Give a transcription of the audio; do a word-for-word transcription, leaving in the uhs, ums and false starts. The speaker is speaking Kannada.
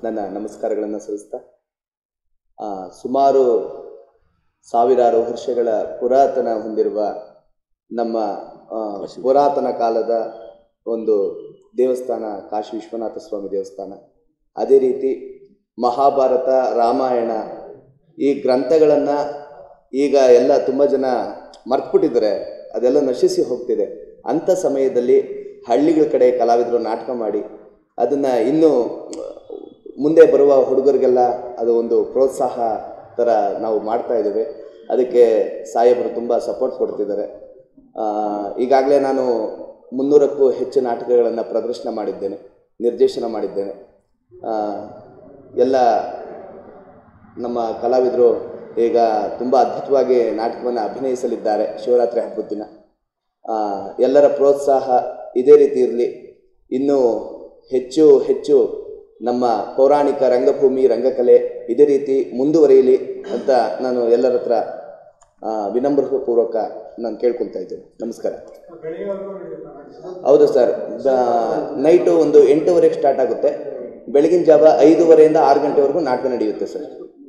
ನನ್ನ ನಮಸ್ಕಾರಗಳನ್ನು ಸಲ್ಲಿಸ್ತಾ ಸುಮಾರು ಸಾವಿರಾರು ವರ್ಷಗಳ ಪುರಾತನ ಹೊಂದಿರುವ ನಮ್ಮ ಪುರಾತನ ಕಾಲದ ಒಂದು ದೇವಸ್ಥಾನ ಕಾಶಿ ವಿಶ್ವನಾಥ ಸ್ವಾಮಿ ದೇವಸ್ಥಾನ. ಅದೇ ರೀತಿ ಮಹಾಭಾರತ, ರಾಮಾಯಣ ಈ ಗ್ರಂಥಗಳನ್ನು ಈಗ ಎಲ್ಲ ತುಂಬ ಜನ ಮರ್ತ್ಬಿಟ್ಟಿದ್ದಾರೆ, ಅದೆಲ್ಲ ನಶಿಸಿ ಹೋಗ್ತಿದೆ. ಅಂಥ ಸಮಯದಲ್ಲಿ ಹಳ್ಳಿಗಳ ಕಡೆ ಕಲಾವಿದರು ನಾಟಕ ಮಾಡಿ ಅದನ್ನು ಇನ್ನೂ ಮುಂದೆ ಬರುವ ಹುಡುಗರಿಗೆಲ್ಲ ಅದು ಒಂದು ಪ್ರೋತ್ಸಾಹ ಥರ ನಾವು ಮಾಡ್ತಾ ಇದ್ದೇವೆ. ಅದಕ್ಕೆ ಸಾಹೇಬರು ತುಂಬ ಸಪೋರ್ಟ್ ಕೊಡ್ತಿದ್ದಾರೆ. ಈಗಾಗಲೇ ನಾನು ಮುನ್ನೂರಕ್ಕೂ ಹೆಚ್ಚು ನಾಟಕಗಳನ್ನು ಪ್ರದರ್ಶನ ಮಾಡಿದ್ದೇನೆ, ನಿರ್ದೇಶನ ಮಾಡಿದ್ದೇನೆ. ಎಲ್ಲ ನಮ್ಮ ಕಲಾವಿದರು ಈಗ ತುಂಬ ಅದ್ಭುತವಾಗಿ ನಾಟಕವನ್ನು ಅಭಿನಯಿಸಲಿದ್ದಾರೆ. ಶಿವರಾತ್ರಿ ಹಬ್ಬದ ದಿನ ಎಲ್ಲರ ಪ್ರೋತ್ಸಾಹ ಇದೇ ರೀತಿ ಇರಲಿ, ಇನ್ನೂ ಹೆಚ್ಚು ಹೆಚ್ಚು ನಮ್ಮ ಪೌರಾಣಿಕ ರಂಗಭೂಮಿ ರಂಗಕಲೆ ಇದೇ ರೀತಿ ಮುಂದುವರಿಯಲಿ ಅಂತ ನಾನು ಎಲ್ಲರ ಹತ್ರ ವಿನಮ್ರಪೂರ್ವಕ ನಾನು ಕೇಳ್ಕೊತಾ ಇದ್ದೇನೆ. ನಮಸ್ಕಾರ. ಹೌದು ಸರ್, ನೈಟು ಒಂದು ಎಂಟೂವರೆಗೆ ಸ್ಟಾರ್ಟ್ ಆಗುತ್ತೆ. ಬೆಳಗಿನ ಜಾವ ಐದೂವರೆಯಿಂದ ಆರು ಗಂಟೆವರೆಗೂ ನಾಟಕ ನಡೆಯುತ್ತೆ ಸರ್.